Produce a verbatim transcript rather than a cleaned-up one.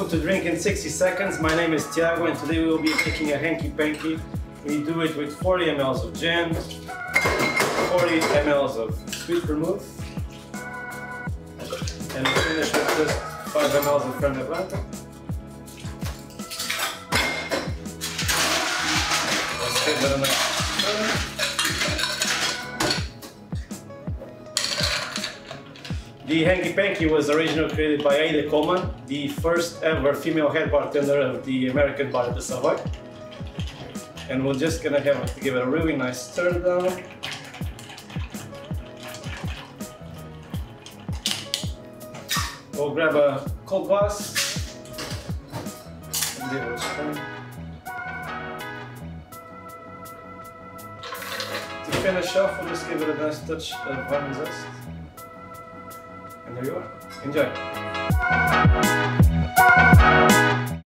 Welcome to Drink in sixty seconds. My name is Tiago and today we will be making a Hanky Panky. We do it with forty milliliters of gin, forty milliliters of Sweet Vermouth, and we finish with just five milliliters of Fernet Branca. Let's give it a nice stir. The Hanky Panky was originally created by Ada Coleman, the first ever female head bartender of the American bar, the Savoy. And we're just gonna have to give it a really nice stir down. We'll grab a cold glass and give it a stir. To finish off, we'll just give it a nice touch of lemon zest. And there you are. Enjoy!